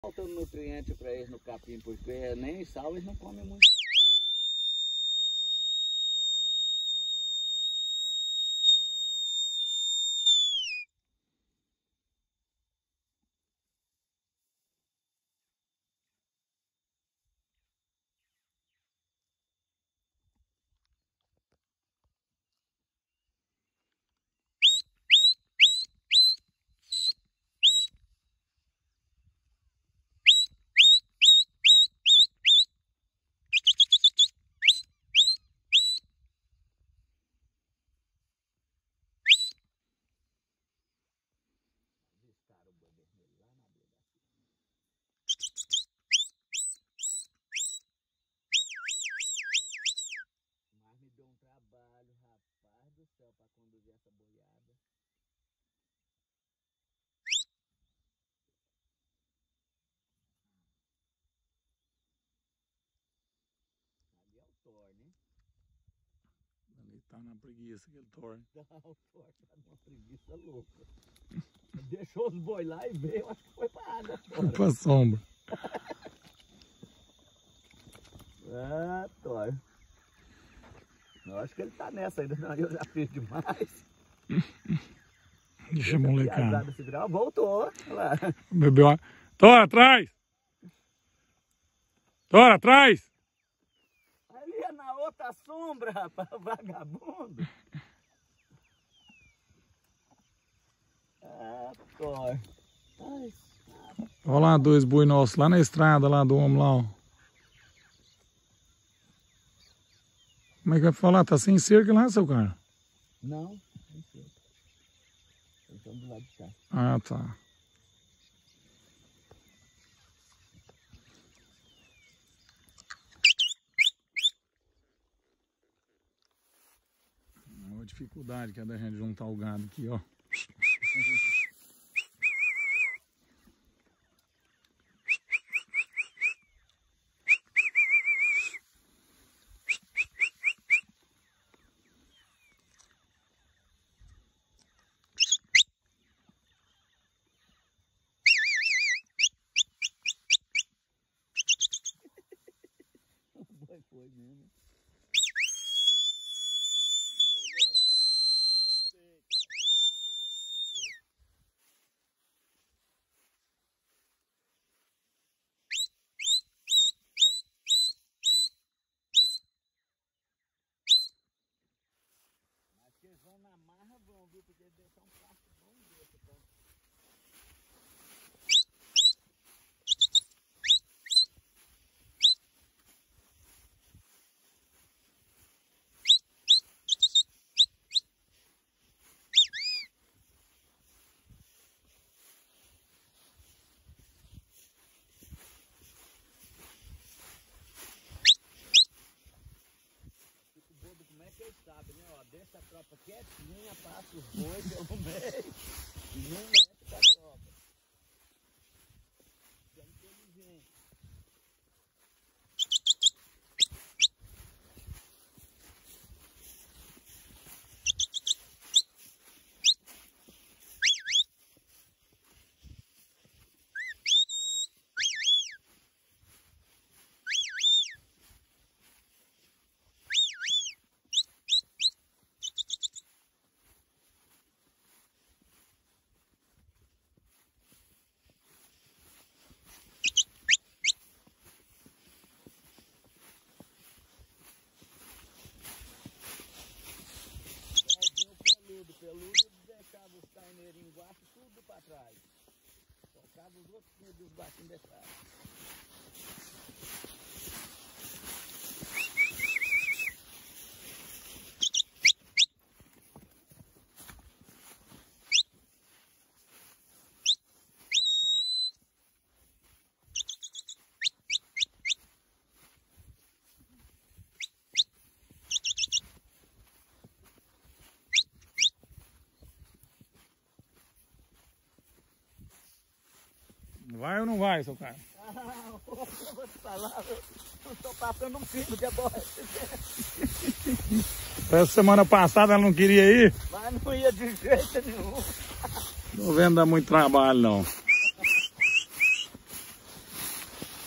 Faltando nutriente para eles no capim, porque nem sal eles não comem muito. Mas me deu um trabalho, rapaz do céu, para conduzir essa boiada. Ali é o Thor, né? Ali tá na preguiça, aquele Thor. Não, o Thor tá numa preguiça louca. Deixou os boi lá e veio, acho que foi pra água fora. Foi pra sombra. Ah, Thor. Eu acho que ele tá nessa ainda, não, eu já fiz demais. Deixa a molecada. Voltou, olha lá. Bebeu uma... Thor, atrás! Thor, atrás! Ali é na outra sombra, rapaz, vagabundo. Ah, Thor. Ai, Olha lá, dois boi nossos, lá na estrada, lá do homem lá, ó. Como é que vai falar? Tá sem cerca lá, seu cara? não, não sei. Eles estão do lado de cá. Ah, tá. Uma dificuldade que é da gente juntar o gado aqui, ó. Foi mesmo. Mas que eles vão na marra, vão, viu? Porque eles deixam um pasto bom desse, então. Como é que eles sabem, né? Ó, deixa a tropa quietinha, passa os bois pelo meio e não mete pra tropa. Isso é inteligente. Peludo deixava os carneiros embaixo, tudo para trás. Tocava os outros filhos dos baixinhos deixados. Vai ou não vai, seu cara? Ah, vou te falar, eu tô passando um filho de boia. Essa semana passada ela não queria ir? Mas não ia de jeito nenhum. Não vendo dar muito trabalho, não.